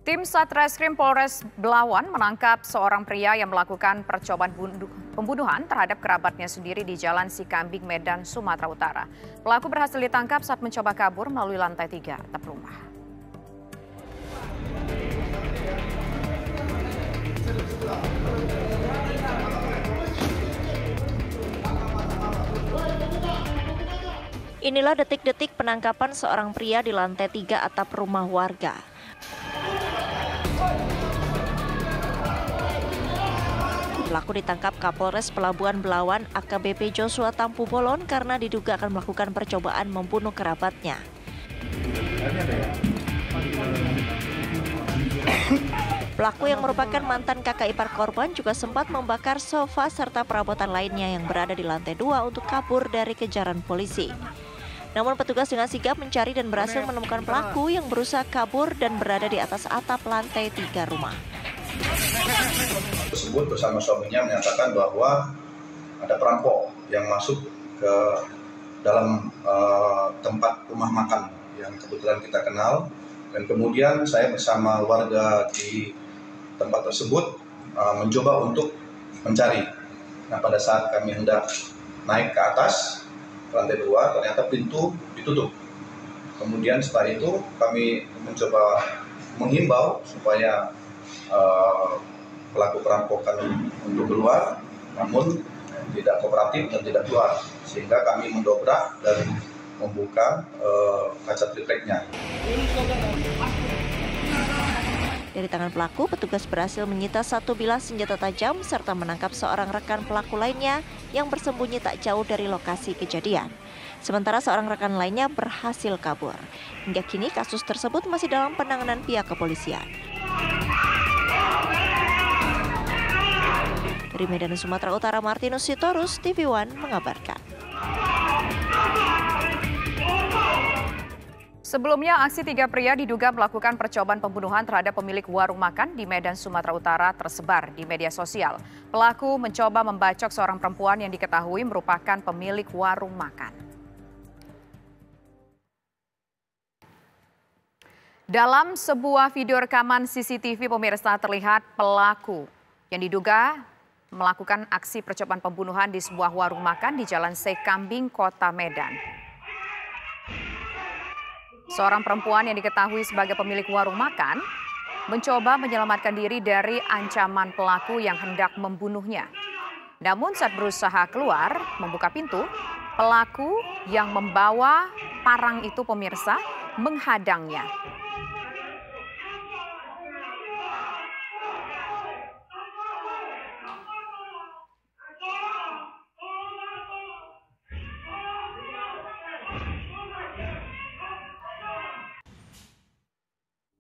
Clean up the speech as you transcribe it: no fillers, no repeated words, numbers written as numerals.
Tim Satreskrim Polres Belawan menangkap seorang pria yang melakukan percobaan pembunuhan terhadap kerabatnya sendiri di Jalan Sikambing, Medan, Sumatera Utara. Pelaku berhasil ditangkap saat mencoba kabur melalui lantai 3 atap rumah. Inilah detik-detik penangkapan seorang pria di lantai 3 atap rumah warga. Pelaku ditangkap Kapolres Pelabuhan Belawan AKBP Joshua Tampu Bolon karena diduga akan melakukan percobaan membunuh kerabatnya. Pelaku yang merupakan mantan kakak ipar korban juga sempat membakar sofa serta perabotan lainnya yang berada di lantai 2 untuk kabur dari kejaran polisi. Namun petugas dengan sigap mencari dan berhasil menemukan pelaku yang berusaha kabur dan berada di atas atap lantai 3 rumah. Tersebut bersama suaminya menyatakan bahwa ada perampok yang masuk ke dalam tempat rumah makan yang kebetulan kita kenal, dan kemudian saya bersama warga di tempat tersebut mencoba untuk mencari. Nah, pada saat kami hendak naik ke atas lantai 2, ternyata pintu ditutup. Kemudian setelah itu kami mencoba menghimbau supaya pelaku perampokan untuk keluar, namun tidak kooperatif dan tidak keluar, sehingga kami mendobrak dan membuka kaca tripleknya. Dari tangan pelaku, petugas berhasil menyita 1 bilah senjata tajam serta menangkap seorang rekan pelaku lainnya yang bersembunyi tak jauh dari lokasi kejadian. Sementara seorang rekan lainnya berhasil kabur. Hingga kini kasus tersebut masih dalam penanganan pihak kepolisian. Dari Medan, Sumatera Utara, Martinus Sitorus, TV One mengabarkan. Sebelumnya, aksi 3 pria diduga melakukan percobaan pembunuhan terhadap pemilik warung makan di Medan, Sumatera Utara tersebar di media sosial. Pelaku mencoba membacok seorang perempuan yang diketahui merupakan pemilik warung makan. Dalam sebuah video rekaman CCTV, pemirsa, terlihat pelaku yang diduga melakukan aksi percobaan pembunuhan di sebuah warung makan di Jalan Sikambing, Kota Medan. Seorang perempuan yang diketahui sebagai pemilik warung makan mencoba menyelamatkan diri dari ancaman pelaku yang hendak membunuhnya. Namun saat berusaha keluar membuka pintu, pelaku yang membawa parang itu, pemirsa, menghadangnya.